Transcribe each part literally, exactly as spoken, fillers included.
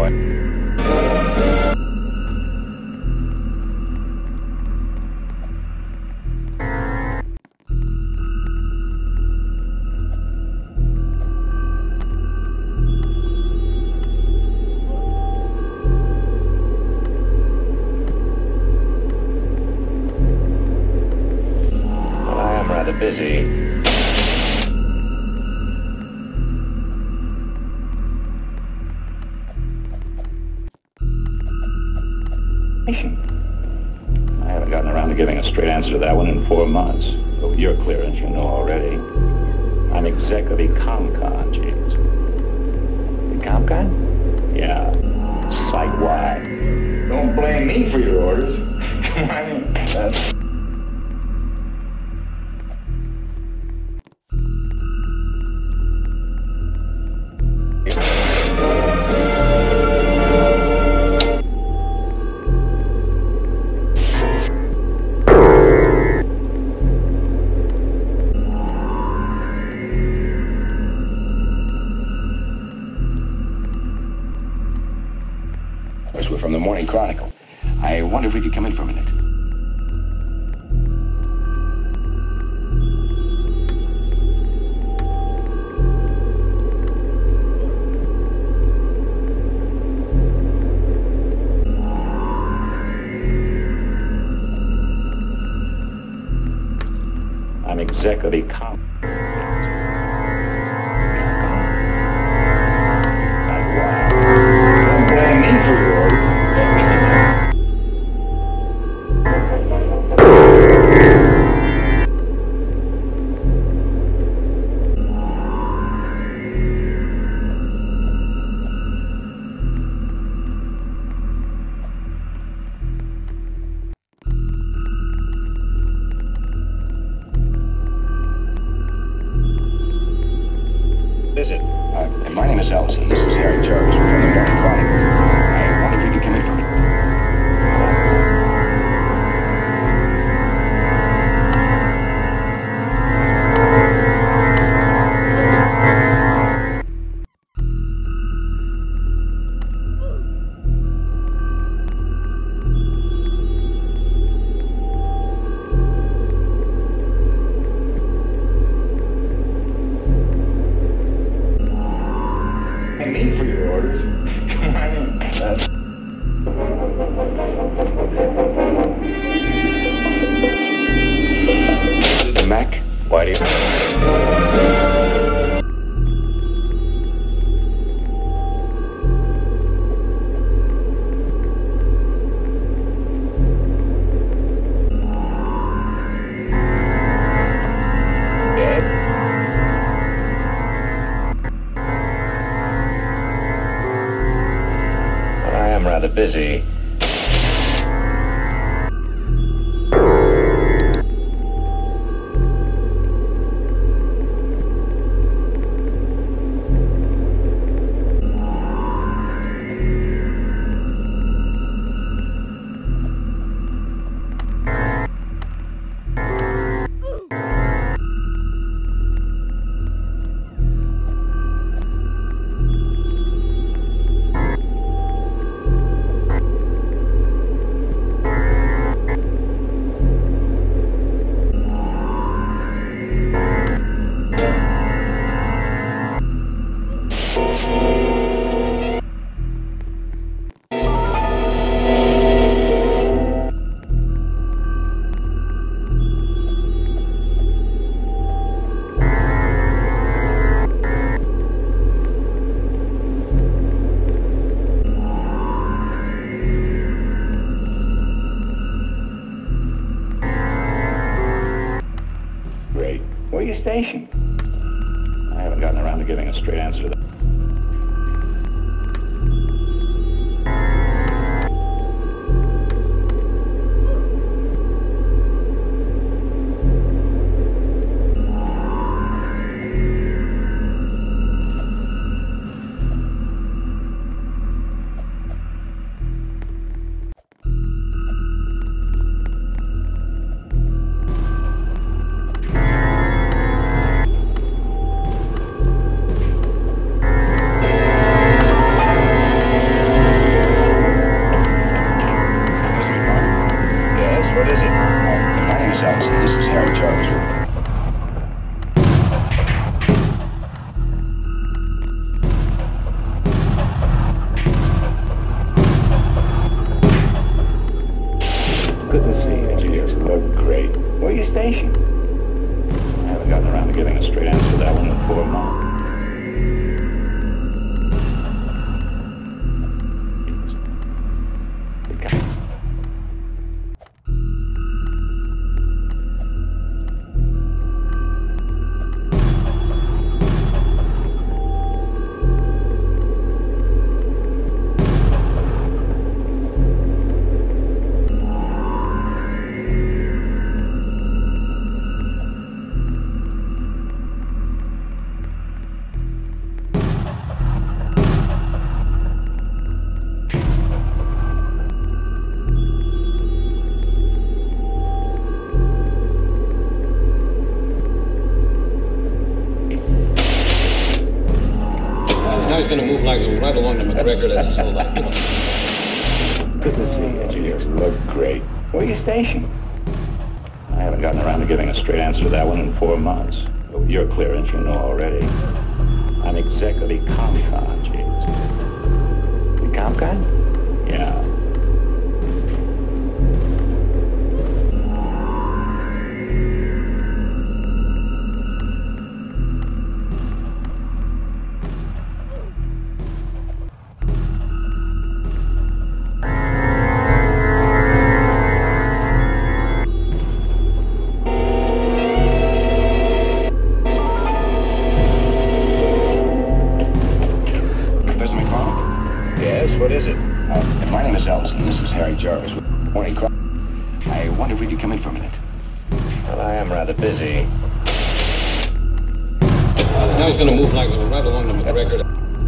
Busy. I haven't gotten around to giving a straight answer to that one in four months. But with your clearance, you know already. I'm exec of Ecomcon, James. Ecomcon? Yeah. Site-wide. Don't blame me for your orders. I mean, that's... We're from the Morning Chronicle. I wonder if we could come in for a minute. I'm exec of Ecom. Don't blame me for your orders. Visit. Uh, my name is Ellison. This is Harry Jarvis. We're from the Morning Chronicle. I wonder if you could come in for a minute. Me for your orders. I mean, that's... The Mac? Why do you... I'm rather busy. you stationed? I haven't gotten around to giving a straight answer to that one in four months. He's going to move like right along to McGregor. That's so like, you know. Good to see you, engineer. You look great. Where you stationed? I haven't gotten around to giving a straight answer to that one in four months. But with your clearance, you know already. I'm exec of Ecomcon, Jeeves. The Comcon? Yeah. What is it? Uh, my name is Ellison. This is Harry Jarvis. Morning, Croc. I wonder if we could come in for a minute. Well, I am rather busy. Uh, now he's going to move like right along to McGregor.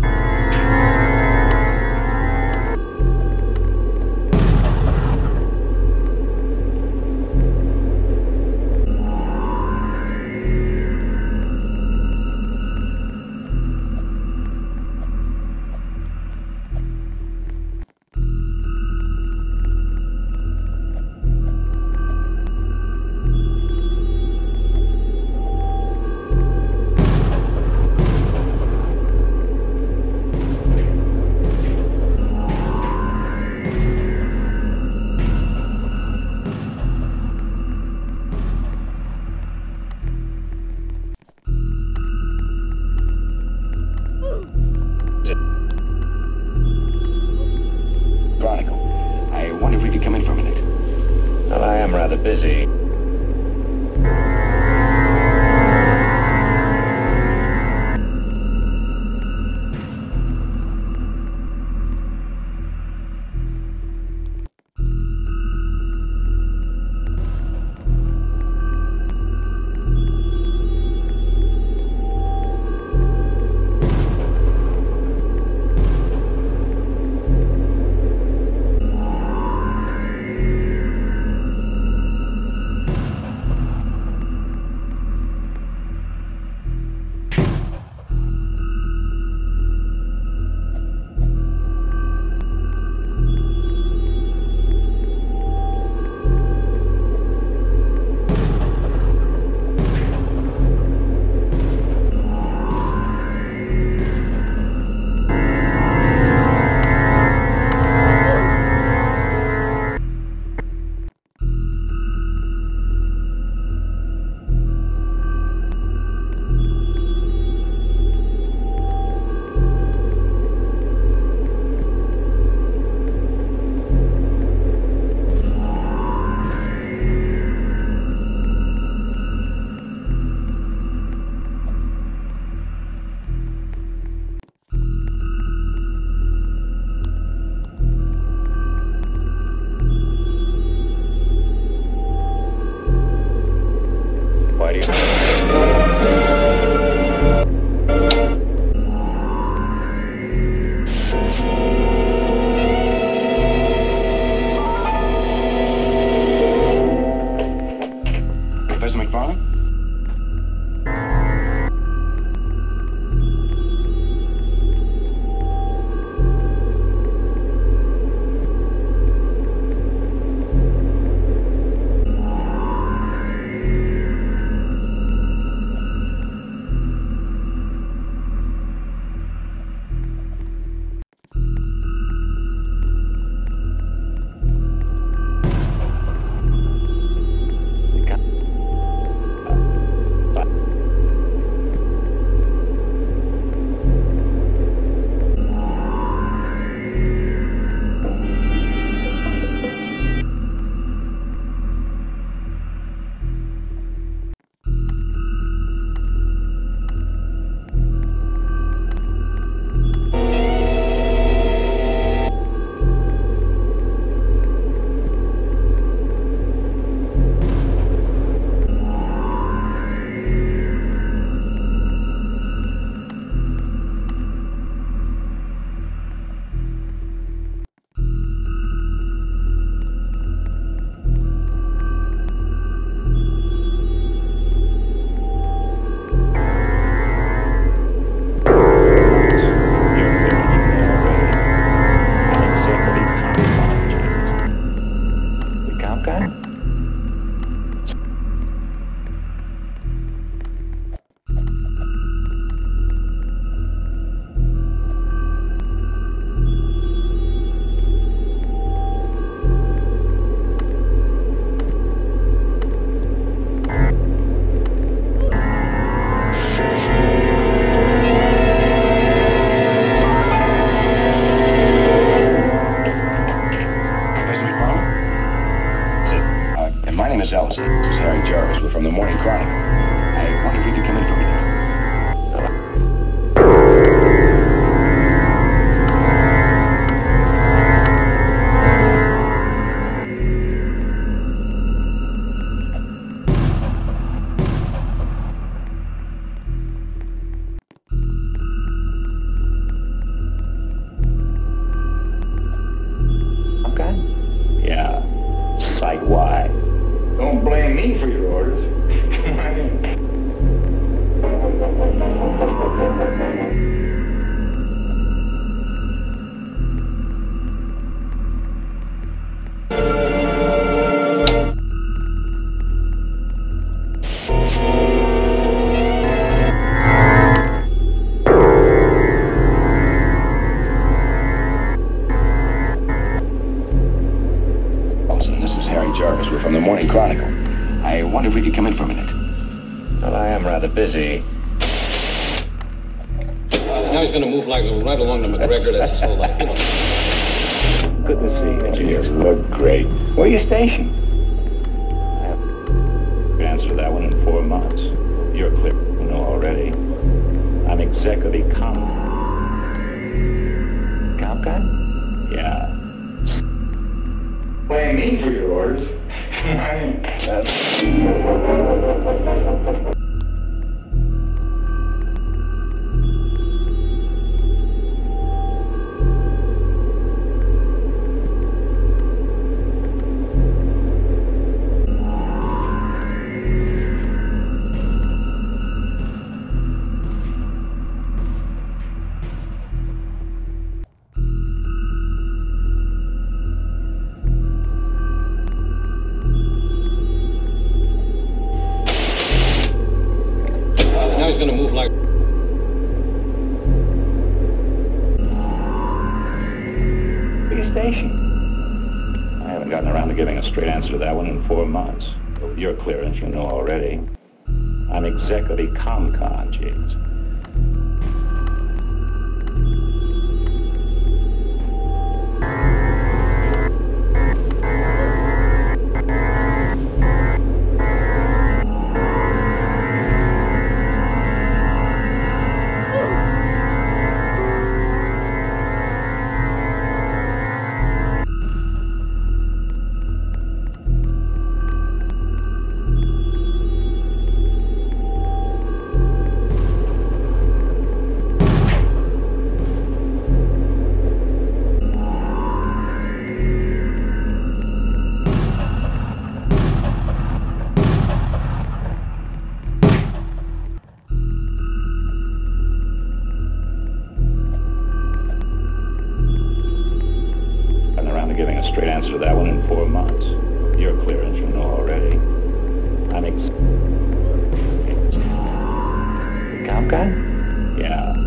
Chronicle. I wonder if we could come in for a minute. Well, I am rather busy. wonder if you could come in for a minute. Well, I am rather busy. Now he's going to move like right along to McGregor. That's his whole life. You know. Good to see you, engineers. You look great. Where are you stationed? I have the answer to that one in four months. You're clear, you know already. I'm exec of Econ. Comcon? Yeah. Blame me for your orders. I mean, that's... Now he's going to move like... Where are you stationed? I haven't gotten around to giving a straight answer to that one in four months. But you're clearance, you know already. I'm exec of Ecomcon, Jeeves. Giving a straight answer to that one in four months. You're clearance, you know already. I'm ex... Comcon? Yeah.